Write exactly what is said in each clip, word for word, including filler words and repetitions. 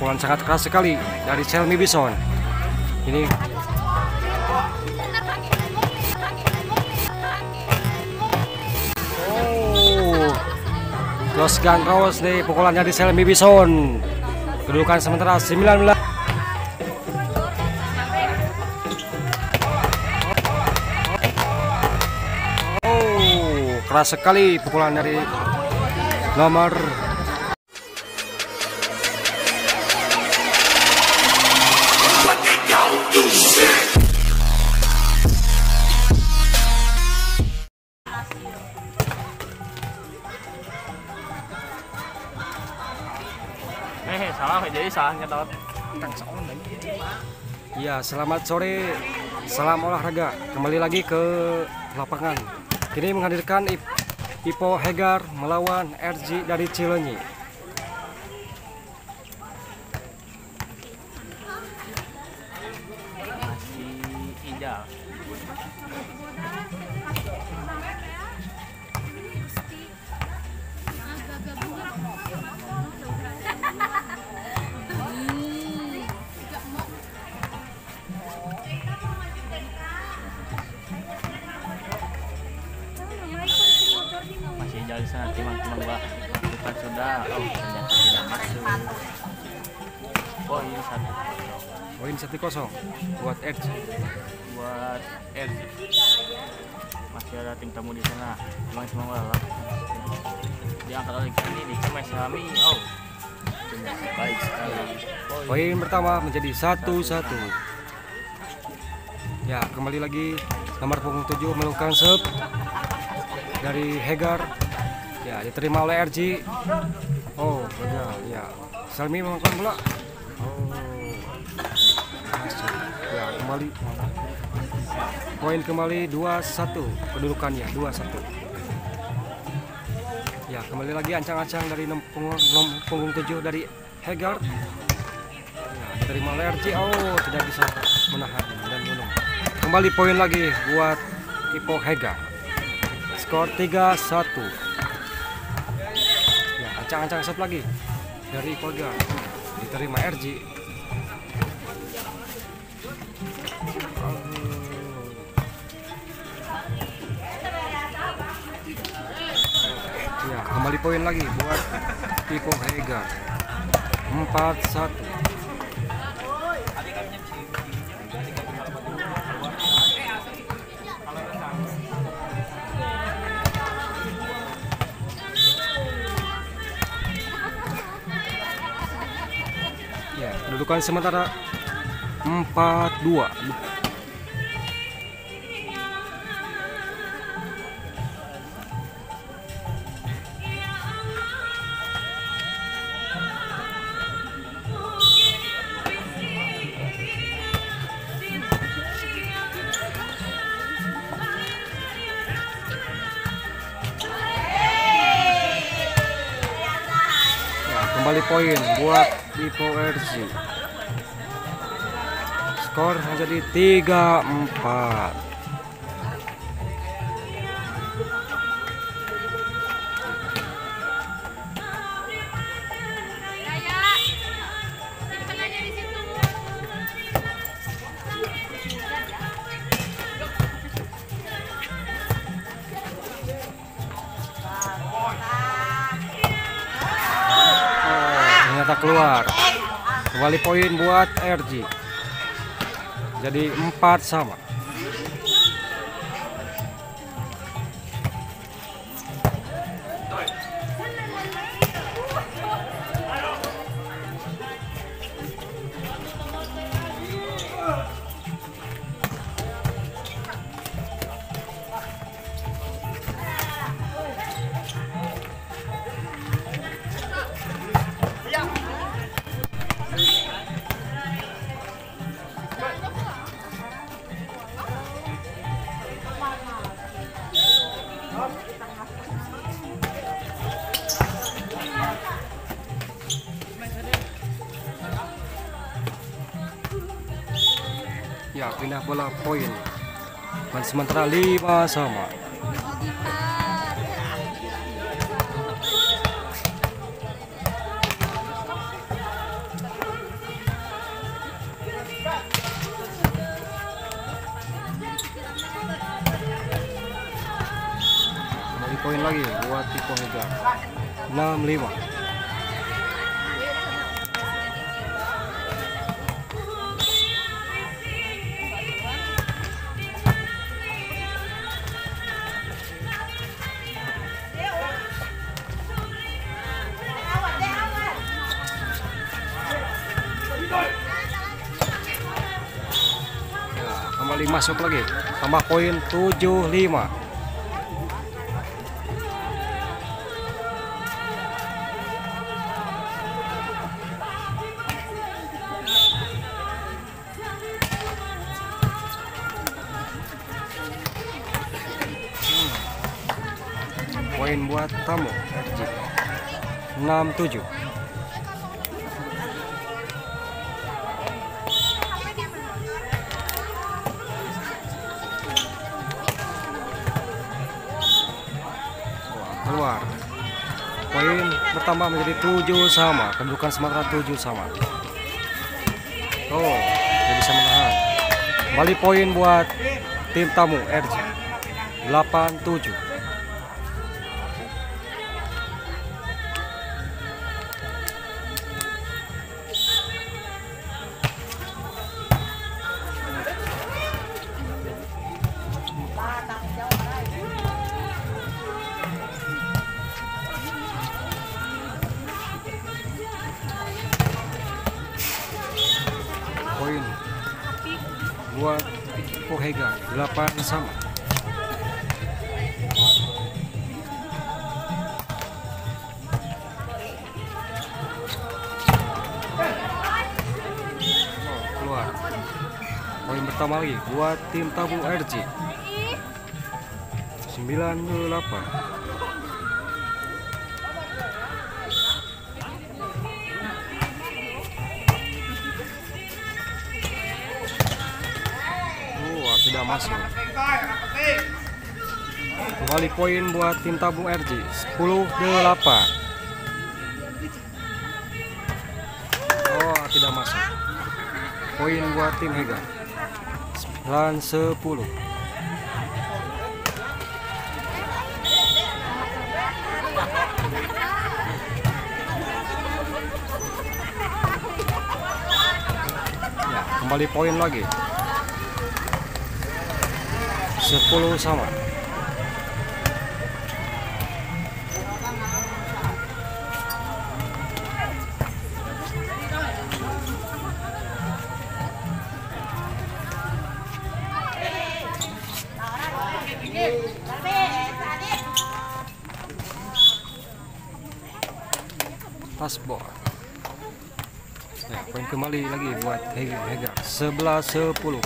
pukulan sangat keras sekali dari Selmi Bison. Ini oh, close gun cross nih pukulannya di Selmi Bison. Kedudukan sementara sembilan belas. Oh, keras sekali pukulan dari nomor Eh, salah jadi salah nyetot. Ya, selamat sore, salam olahraga. Kembali lagi ke lapangan. Kini menghadirkan Ipo Hegar melawan R J dari Cileunyi. Masih Ijal. Masih Ijal di sana, timang-timang gua bukan sudah. Oh, ternyata tidak masuk. Oh, ini satu. Poin satu kosong buat R J. Buat R J. Masih ada tim tamu di sana. Timang-timang gua lah. Diangkat oleh kini di Cemes Hami. Oh, baik sekali. Poin pertama menjadi satu satu. Ya, kembali lagi nomor punggung tujuh melakukan serve dari Hegar. Ya, diterima oleh R J. Oh, gagal. Ya, Selmi melakukan bola. Oh, masuk. Ya, kembali. Poin kembali dua satu. Kedudukannya dua satu. Ya, kembali lagi ancang-ancang dari nom- punggung, nom- punggung tujuh dari Hegar. Ya, diterima oleh R J. Oh, tidak bisa menahan dan menang. Kembali poin lagi buat Ipo Hegar. Skor tiga satu. Ya, ancang-ancang set lagi dari Ipo Hegar. Diterima R J. Oh. Ya, kembali poin lagi buat Ipo Hegar. empat satu. Ya, kedudukan sementara empat dua. Kembali poin buat Ipo R J. Skor menjadi tiga empat. Ternyata keluar. Kembali poin buat R J. Jadi empat sama. Ya, pindah bola poin. Dan sementara lima sama. lagi buat Tiko Hegar. enam lima. Kembali masuk lagi, tambah poin tujuh lima. Hmm. Poin buat tamu R J enam tujuh. Keluar, poin bertambah menjadi tujuh sama, kedudukan sementara tujuh sama. Oh, dia bisa menahan. Kembali poin buat tim tamu R J delapan tujuh. Poin buat Tiko Hegar delapan sama. Oh, keluar. Poin pertama lagi buat tim tamu R J sembilan delapan. Tidak masuk. Kembali poin buat tim tabung R J sepuluh delapan. Oh, tidak masuk. Poin buat tim Hegar sembilan sepuluh. Ya, kembali poin lagi sepuluh sama. Tasbol. Ya, poin kembali lagi buat Hegar sebelas sepuluh.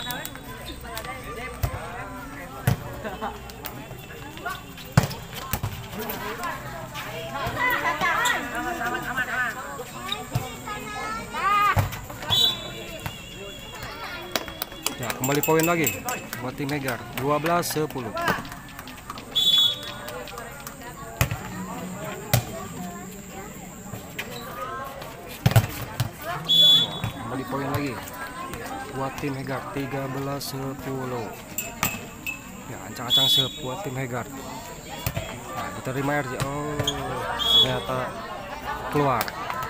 Ya, kembali poin lagi buat tim Hegar dua belas sepuluh. Kembali poin lagi buat tim Hegar tiga belas sepuluh. Ya, ancang-ancang sep buat tim Hegar. Nah, diterima R J. Oh, ternyata keluar.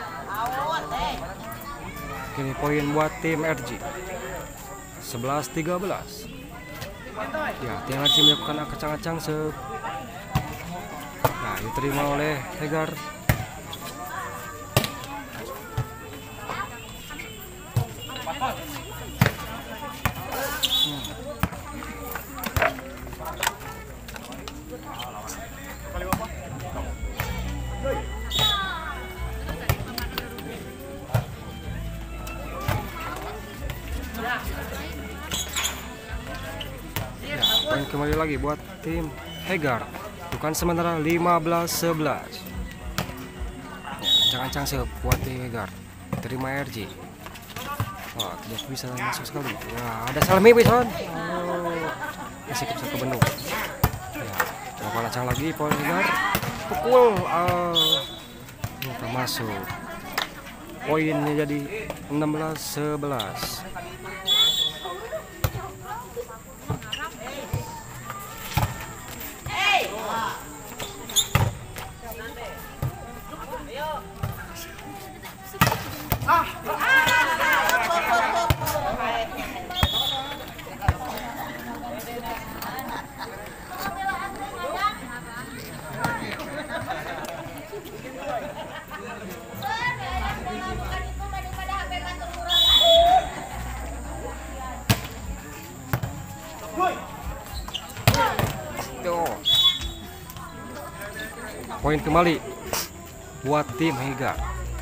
Kini poin buat tim R J sebelas tiga belas. Ya, tim R J melakukan acang-acang sep. Nah, diterima oleh Hegar. Hmm. Ya, poin kembali lagi buat tim Hegar. Bukan sementara lima belas sebelas. Ya, ancang-ancang sep buat tim Hegar. Terima R J. Wah, tidak bisa masuk sekali. Ya, ada Salmi Bison. Oh, masih bisa ke Bandung. Ya, coba lancang lagi poin Hegar. Pukul. Oh, tidak masuk. Poinnya jadi enam belas sebelas. poin kembali buat tim Hegar.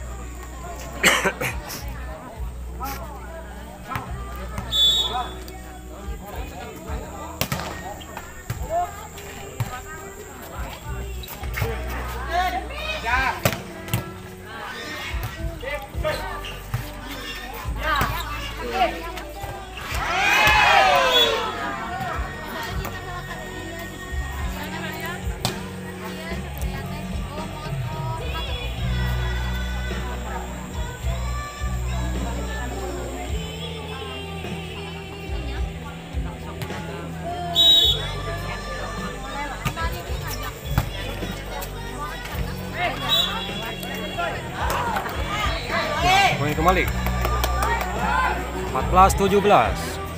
Poin kembali empat belas tujuh belas.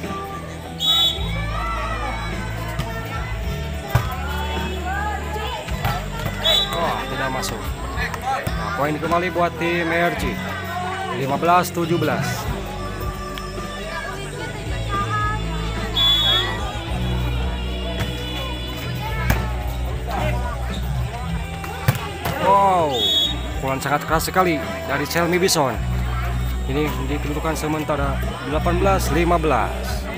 Oh, tidak masuk. Nah, poin kembali buat tim E R J lima belas tujuh belas. Wow, pukulan sangat keras sekali dari Selmi Bison. Ini di kedudukan sementara delapan belas lima belas.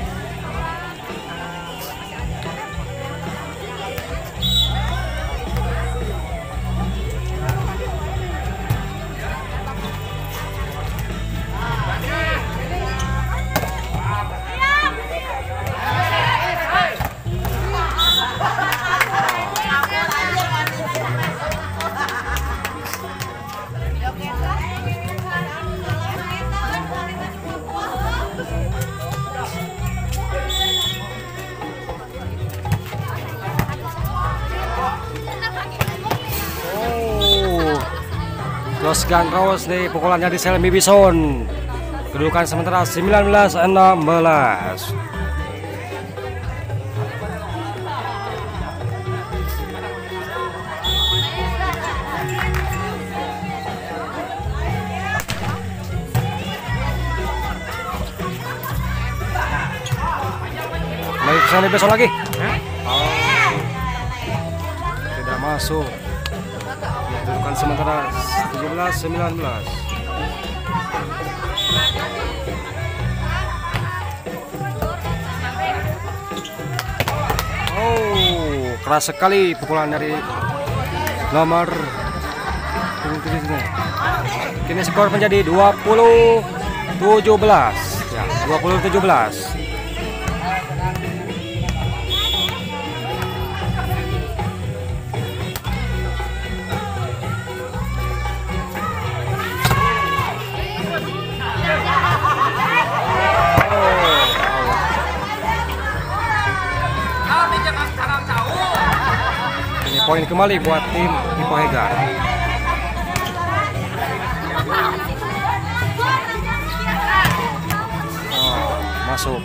Los Gangros nih pukulannya di Selmi Bison. Kedudukan sementara sembilan belas enam belas. Baik, Selmi Bison lagi. Oh, tidak masuk. Kedudukan sementara tujuh belas sembilan belas. Oh, keras sekali pukulan dari nomor. Kini skor menjadi dua puluh tujuh belas. Ya, dua puluh tujuh belas. Poin kembali buat tim Ipo Hegar. Oh, masuk.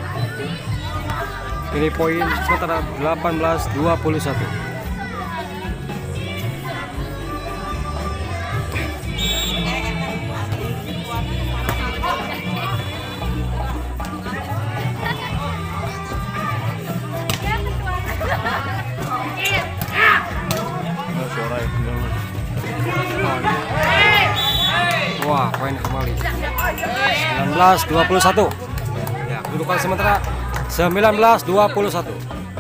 Ini poin sementara delapan belas dua puluh satu. Wah, poin kembali sembilan belas dua puluh satu. Ya, kedudukan sementara sembilan belas dua puluh satu.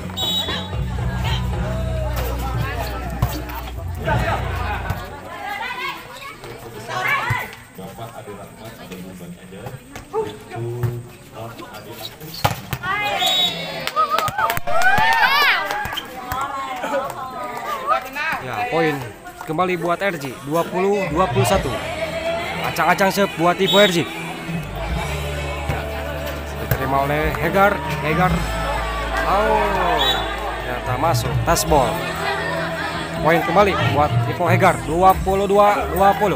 Ya, poin kembali buat R J dua puluh dua puluh satu. Acang-acang sep buat Ipo R J. Diterima oleh Hegar. Hegar. Oh, ternyata masuk tasbol. Poin kembali buat Ipo Hegar dua puluh dua dua puluh.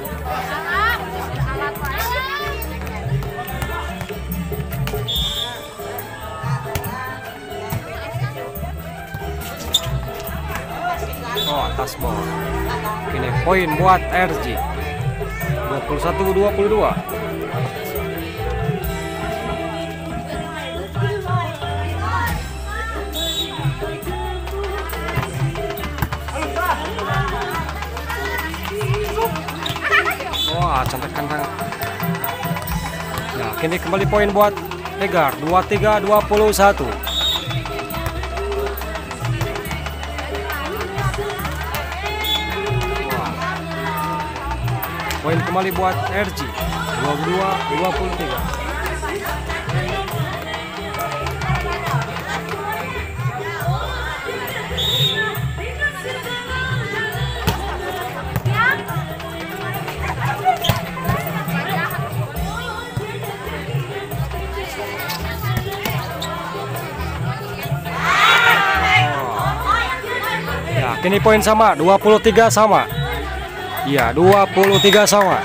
Oh, tasbol. Ini poin buat R J dua puluh satu dua puluh dua. Wah, contek kandang. Ya, kini kembali poin buat Hegar. dua puluh tiga dua puluh satu. Wah. Poin kembali buat R G. dua puluh dua dua puluh tiga. Kini poin sama, dua puluh tiga sama. Iya, dua puluh tiga sama.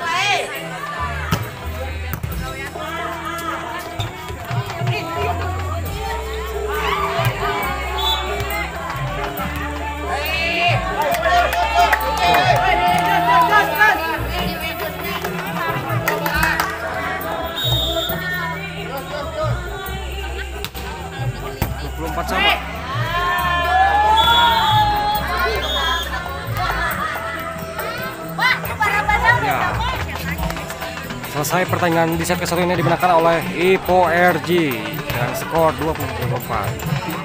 dua puluh empat sama. Ya. Selesai pertandingan di set ke satu ini dimenangkan oleh Ipo R G dengan skor dua puluh empat.